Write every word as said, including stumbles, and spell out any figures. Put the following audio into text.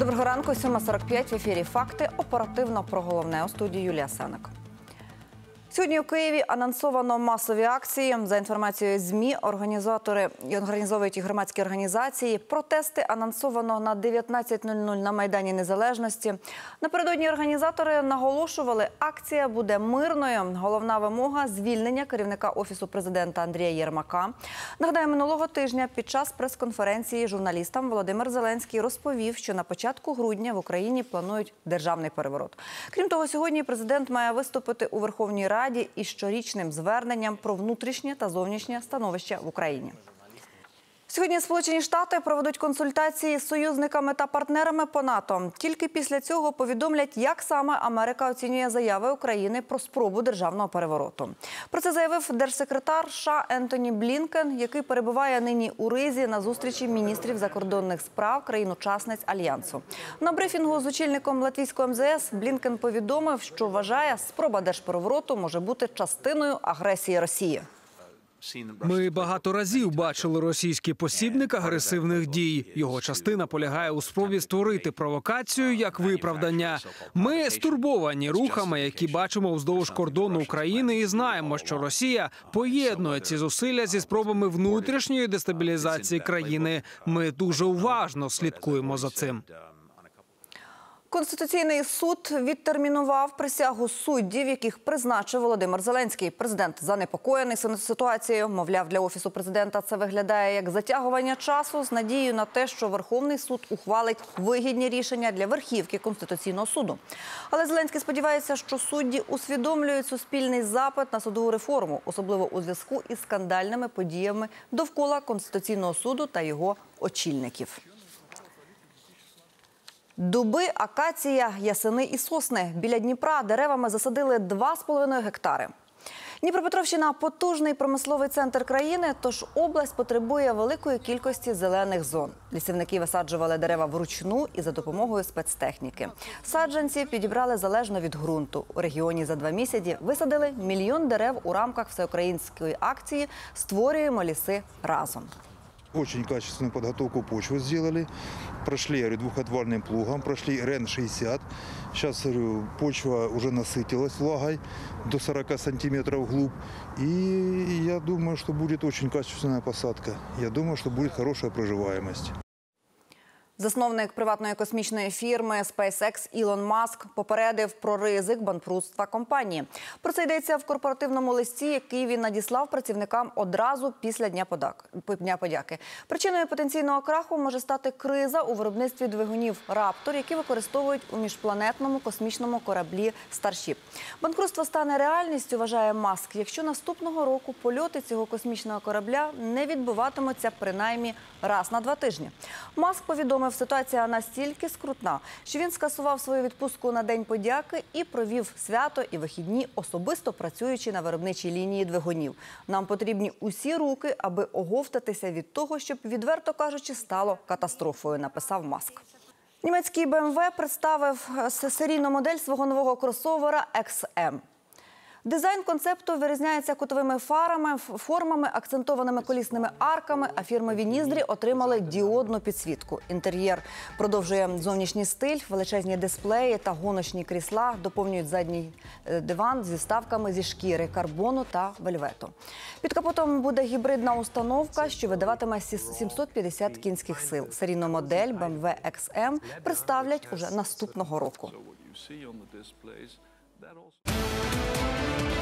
Доброго ранку, сьома сорок п'ять, в ефірі «Факти». Оперативно про головне. У студії Юлія Сенек. Сьогодні у Києві анонсовано масові акції. За інформацією ЗМІ, організатори організовують і громадські організації. Протести анонсовано на дев'ятнадцять нуль нуль на Майдані Незалежності. Напередодні організатори наголошували, акція буде мирною. Головна вимога – звільнення керівника Офісу президента Андрія Єрмака. Нагадаю, минулого тижня під час прес-конференції журналістам Володимир Зеленський розповів, що на початку грудня в Україні планують державний переворот. Крім того, сьогодні президент має виступити у Верховній Раді із щорічним зверненням про внутрішнє та зовнішнє становище в Україні. Сьогодні Сполучені Штати проведуть консультації з союзниками та партнерами по НАТО. Тільки після цього повідомлять, як саме Америка оцінює заяви України про спробу державного перевороту. Про це заявив держсекретар США Ентоні Блінкен, який перебуває нині у Ризі на зустрічі міністрів закордонних справ країн-учасниць Альянсу. На брифінгу з очільником латвійського ем зе ес Блінкен повідомив, що вважає, спроба держперевороту може бути частиною агресії Росії. Ми багато разів бачили російський посібник агресивних дій. Його частина полягає у спробі створити провокацію як виправдання. Ми стурбовані рухами, які бачимо вздовж кордону України, і знаємо, що Росія поєднує ці зусилля зі спробами внутрішньої дестабілізації країни. Ми дуже уважно слідкуємо за цим. Конституційний суд відтермінував присягу суддів, яких призначив Володимир Зеленський. Президент занепокоєний ситуацією. Мовляв, для Офісу президента це виглядає як затягування часу з надією на те, що Верховний суд ухвалить вигідні рішення для верхівки Конституційного суду. Але Зеленський сподівається, що судді усвідомлюють суспільний запит на судову реформу, особливо у зв'язку із скандальними подіями довкола Конституційного суду та його очільників. Дуби, акація, ясени і сосни. Біля Дніпра деревами засадили два з половиною гектари. Дніпропетровщина – потужний промисловий центр країни, тож область потребує великої кількості зелених зон. Лісівники висаджували дерева вручну і за допомогою спецтехніки. Саджанці підібрали залежно від ґрунту. У регіоні за два місяці висадили мільйон дерев у рамках всеукраїнської акції «Створюємо ліси разом». Очень качественную подготовку почвы сделали. Прошли, я говорю, двухотвальным плугом, прошли эр эн шестьдесят. Сейчас, говорю, почва уже насытилась влагой до сорока сантиметров вглубь. И я думаю, что будет очень качественная посадка. Я думаю, что будет хорошая проживаемость. Засновник приватної космічної фірми спейс ікс Ілон Маск попередив про ризик банкрутства компанії. Про це йдеться в корпоративному листі, який він надіслав працівникам одразу після Дня подяки. Причиною потенційного краху може стати криза у виробництві двигунів «Раптор», які використовують у міжпланетному космічному кораблі «Старшіп». Банкрутство стане реальністю, вважає Маск, якщо наступного року польоти цього космічного корабля не відбуватимуться принаймні раз на два тижні. Маск повідомив, ситуація настільки скрутна, що він скасував свою відпустку на День подяки і провів свято і вихідні, особисто працюючи на виробничій лінії двигунів. Нам потрібні усі руки, аби оговтатися від того, щоб, відверто кажучи, стало катастрофою, написав Маск. Німецький бе ем ве представив серійну модель свого нового кросовера ікс ем. Дизайн концепту вирізняється кутовими фарами, формами, акцентованими колісними арками, а фірмові ніздрі отримали діодну підсвітку. Інтер'єр продовжує зовнішній стиль, величезні дисплеї та гоночні крісла доповнюють задній диван зі вставками зі шкіри, карбону та вельвету. Під капотом буде гібридна установка, що видаватиме сімсот п'ятдесят кінських сил. Серійну модель бе ем ве ікс ем представлять уже наступного року. That also